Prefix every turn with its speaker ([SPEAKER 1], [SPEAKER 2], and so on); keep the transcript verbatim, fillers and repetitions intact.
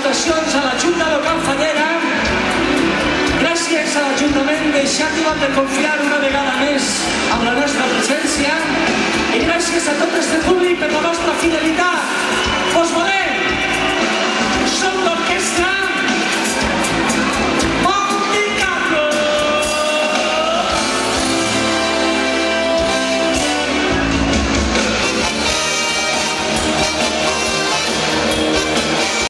[SPEAKER 1] salutacions a la Junta Local Fallera. Gràcies a l'Ajuntament de Xàtiva per confiar una vegada més amb la nostra presència i gràcies a tot este públic per la vostra fidelitat.